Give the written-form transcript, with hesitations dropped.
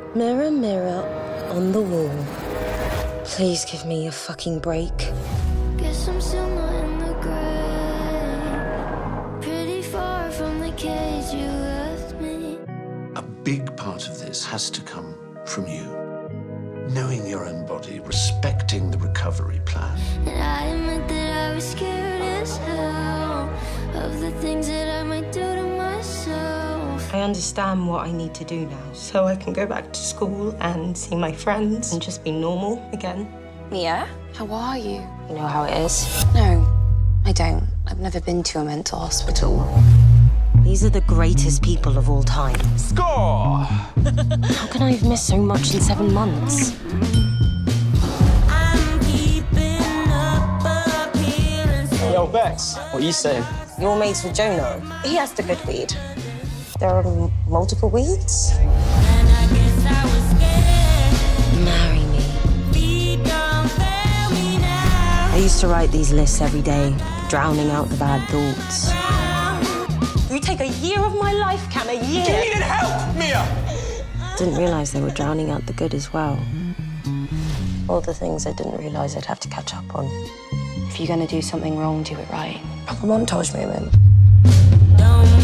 Mirror, mirror on the wall. Please give me a fucking break. Guess I'm still not in the grave. Pretty far from the cage you left me. A big part of this has to come from you. Knowing your own body, respecting the recovery plan. And I admit that I was scared as hell of the things that I might do to myself. I understand what I need to do now, so I can go back to school and see my friends and just be normal again. Mia, how are you? You know how it is. No, I don't. I've never been to a mental hospital. These are the greatest people of all time. Score! How can I have missed so much in 7 months? Yo, Bex, what you saying? You're mates with Jonah. He has the good weed. There are multiple weeds. Marry me. I used to write these lists every day, drowning out the bad thoughts. You take a year of my life, Cam, a year. You needed help, Mia! Didn't realise they were drowning out the good as well. All the things I didn't realise I'd have to catch up on. If you're gonna do something wrong, do it right. Proper montage moment. Don't